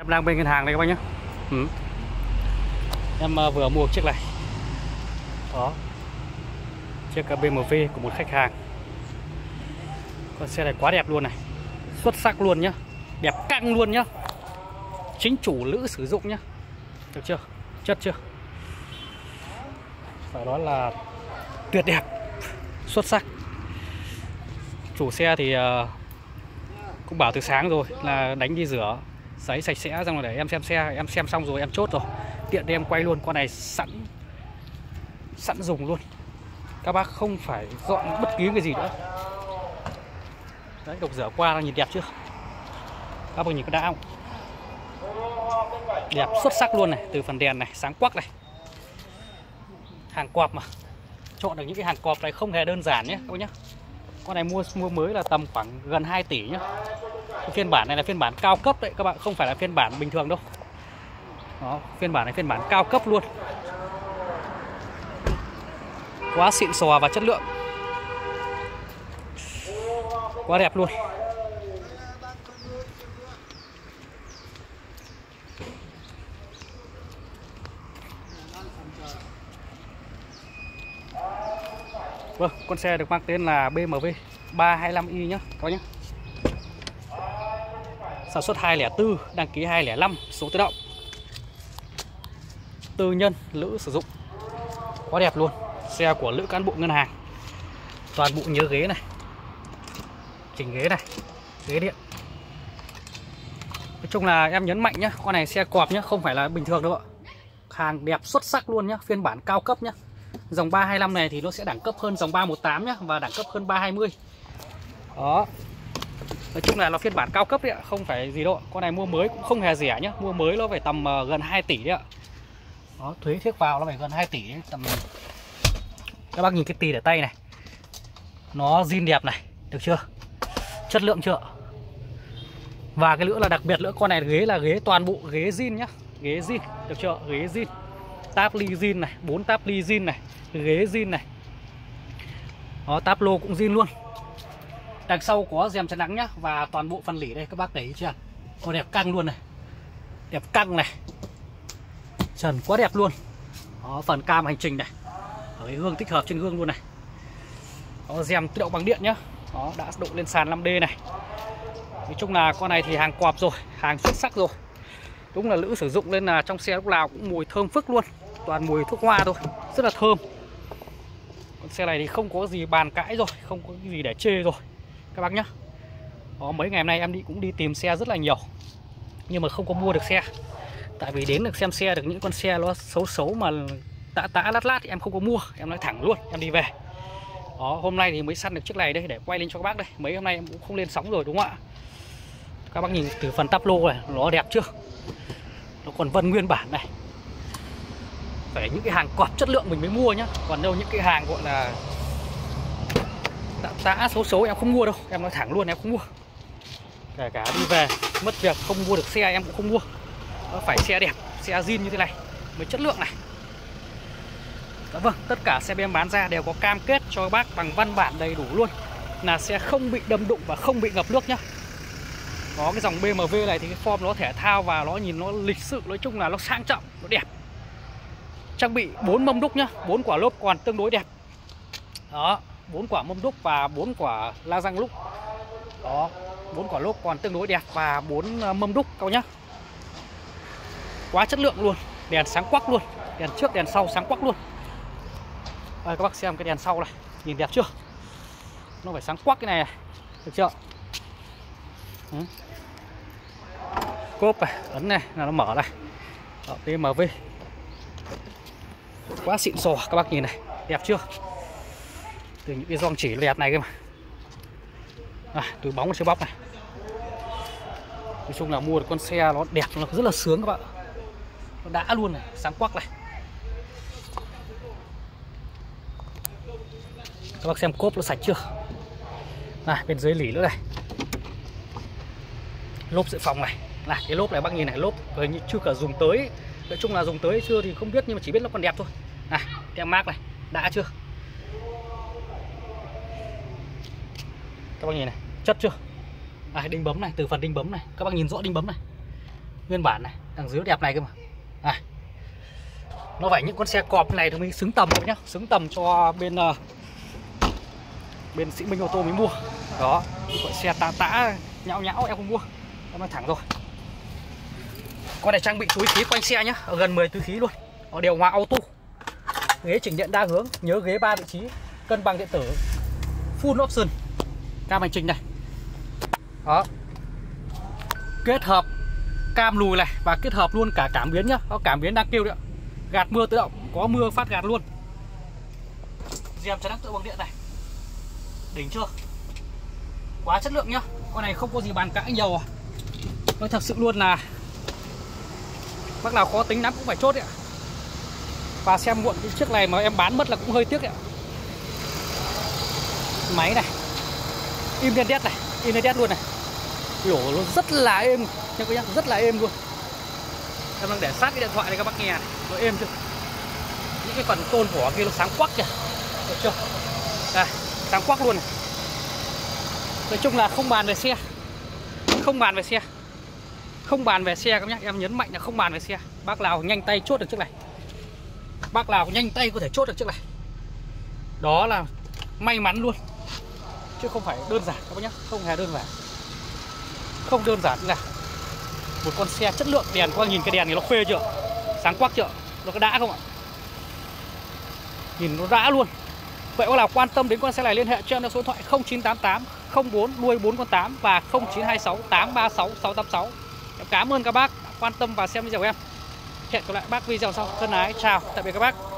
Em đang bên ngân hàng đây các bác nhé. Em vừa mua chiếc này. Đó. Chiếc BMW của một khách hàng. Con xe này quá đẹp luôn này. Xuất sắc luôn nhá. Đẹp căng luôn nhá. Chính chủ nữ sử dụng nhá. Được chưa? Chất chưa? Phải nói là tuyệt đẹp. Xuất sắc. Chủ xe thì cũng bảo từ sáng rồi là đánh đi rửa giấy sạch sẽ, xong rồi để em xem xe, em xem xong rồi em chốt rồi, tiện để em quay luôn. Con này sẵn dùng luôn, các bác không phải dọn bất cứ cái gì nữa. Đấy, độc rửa qua nhìn đẹp chưa? Các bác nhìn có đã không? Đẹp xuất sắc luôn này, từ phần đèn này sáng quắc này, hàng cọp mà chọn được những cái hàng cọp này không hề đơn giản nhé các bác nhé. Con này mua mới là tầm khoảng gần 2 tỷ nhá. Cái phiên bản này là phiên bản cao cấp đấy các bạn, không phải là phiên bản bình thường đâu. Đó, phiên bản này phiên bản cao cấp luôn. Quá xịn sò và chất lượng. Quá đẹp luôn. Vâng, con xe được mang tên là BMW 325i nhá các bác nhé. Sản xuất 204, đăng ký 205, số tự động. Tư nhân, nữ sử dụng. Quá đẹp luôn. Xe của nữ cán bộ ngân hàng. Toàn bộ nhớ ghế này, chỉnh ghế này, ghế điện. Nói chung là em nhấn mạnh nhá, con này xe cọp nhá, không phải là bình thường đâu ạ. Hàng đẹp xuất sắc luôn nhá, phiên bản cao cấp nhá. Dòng 325 này thì nó sẽ đẳng cấp hơn dòng 318 nhá, và đẳng cấp hơn 320. Đó. Nói chung là nó phiên bản cao cấp đấy ạ, không phải gì đâu ạ. Con này mua mới cũng không hề rẻ nhá, mua mới nó phải tầm gần 2 tỷ đấy ạ. Đó, thuế thiếc vào nó phải gần 2 tỷ đấy, tầm. Các bác nhìn cái tì để tay này. Nó zin đẹp này, được chưa? Chất lượng chưa? Và cái nữa là đặc biệt nữa, con này ghế là ghế toàn bộ ghế zin nhá, ghế zin, được chưa? Ghế zin. Táp ly zin này, 4 táp ly zin này, ghế zin này. Đó, táp lô cũng zin luôn. Đằng sau có rèm chắn nắng nhá, và toàn bộ phần lỉ đây các bác để ý chưa? Có đẹp căng luôn này. Đẹp căng này. Trần quá đẹp luôn. Đó, phần cam hành trình này. Ở cái gương tích hợp trên gương luôn này. Đó, rèm tự động bằng điện nhá. Đó, đã độ lên sàn 5D này. Nói chung là con này thì hàng cọp rồi, hàng xuất sắc rồi. Đúng là nữ sử dụng nên là trong xe lúc nào cũng mùi thơm phức luôn. Toàn mùi thuốc hoa thôi, rất là thơm. Con xe này thì không có gì bàn cãi rồi, không có gì để chê rồi các bác nhá. Đó, mấy ngày hôm nay em cũng đi tìm xe rất là nhiều, nhưng mà không có mua được xe. Tại vì đến được xem xe được những con xe nó xấu xấu mà tã lát thì em không có mua. Em nói thẳng luôn, em đi về. Đó, hôm nay thì mới săn được chiếc này đây để quay lên cho các bác đây. Mấy hôm nay em cũng không lên sóng rồi đúng không ạ? Các bác nhìn từ phần táp lô này, nó đẹp chưa? Nó còn vân nguyên bản này. Phải những cái hàng cọp chất lượng mình mới mua nhá. Còn đâu những cái hàng gọi là tã xấu xấu em không mua đâu. Em nói thẳng luôn, em không mua. Kể cả đi về mất việc không mua được xe em cũng không mua. Nó phải xe đẹp, xe zin như thế này mới chất lượng này. Đó, vâng, tất cả xe em bán ra đều có cam kết cho bác bằng văn bản đầy đủ luôn, là xe không bị đâm đụng và không bị ngập nước nhá. Có cái dòng BMW này thì cái form nó thể thao và nó nhìn nó lịch sự, nói chung là nó sang trọng, nó đẹp. Trang bị 4 mâm đúc nhá, 4 quả lốp còn tương đối đẹp. Đó, 4 quả mâm đúc và 4 quả la răng lúc. Đó, 4 quả lốp còn tương đối đẹp và 4 mâm đúc các nhá. Quá chất lượng luôn, đèn sáng quắc luôn, đèn trước đèn sau sáng quắc luôn. Đây, các bác xem cái đèn sau này, nhìn đẹp chưa? Nó phải sáng quắc cái này, được chưa? Cốp này, ấn này là nó mở này. Đó, BMW. Quá xịn sò các bác nhìn này, đẹp chưa? Từ những cái gioăng chỉ đẹp này cơ mà. Túi bóng siêu bóc này. Nói chung là mua được con xe nó đẹp, nó rất là sướng các bạn. Nó đã luôn này, sáng quắc này. Các bác xem cốp nó sạch chưa? Này, bên dưới lỉ nữa này. Lốp dự phòng này. Này, cái lốp này bác nhìn này, lốp hình như chưa cả dùng tới. Nói chung là dùng tới chưa thì không biết, nhưng mà chỉ biết nó còn đẹp thôi. Này, tem mác này, đã chưa? Các bác nhìn này, chất chưa? Đinh bấm này, từ phần đinh bấm này, các bác nhìn rõ đinh bấm này. Nguyên bản này, đằng dưới đẹp này cơ mà. À, nó phải những con xe cọp này thì mới xứng tầm thôi nhá, xứng tầm cho bên bên Sĩ Minh ô tô mới mua. Đó, gọi xe tã nhão nhão em không mua, em nói thẳng rồi. Con này trang bị túi khí quanh xe nhá, ở gần 10 túi khí luôn. Ở điều hòa auto. Ghế chỉnh điện đa hướng, nhớ ghế 3 vị trí, cân bằng điện tử, full option. Cam hành trình này. Đó. Kết hợp cam lùi này và kết hợp luôn cả cảm biến nhá. Có cảm biến đang kêu đấy ạ. Gạt mưa tự động, có mưa phát gạt luôn. Rèm chắn tự bằng điện này. Đỉnh chưa? Quá chất lượng nhá. Con này không có gì bàn cãi nhiều. Nói thật sự luôn là bác nào khó tính lắm cũng phải chốt đấy ạ. Và xem muộn cái chiếc này mà em bán mất là cũng hơi tiếc đấy ạ. Máy này, im lên đét này, im lên đét luôn này. Lỗ nó rất là êm nha các bác, rất là êm luôn. Em đang để sát cái điện thoại này các bác nghe này, nó êm chưa? Những cái phần tôn vỏ kia nó sáng quắc kìa, được chưa? Đây, sáng quắc luôn này. Nói chung là không bàn về xe, không bàn về xe, không bàn về xe các bác nhé. Em nhấn mạnh là không bàn về xe. Bác nào nhanh tay chốt được chiếc này, bác nào nhanh tay có thể chốt được chiếc này, đó là may mắn luôn, chứ không phải đơn giản các bác nhé, không hề đơn giản, không đơn giản là một con xe chất lượng. Đèn các bác nhìn cái đèn này nó phê chưa, sáng quắc chưa, nó có đã không ạ? Nhìn nó đã luôn. Vậy có nào quan tâm đến con xe này liên hệ cho em số điện thoại 0988 04 nuôi 4con 8 và 0926 836 686. Em cảm ơn các bác quan tâm và xem video của em. Hẹn gặp lại bác video sau. Thân ái chào, tạm biệt các bác.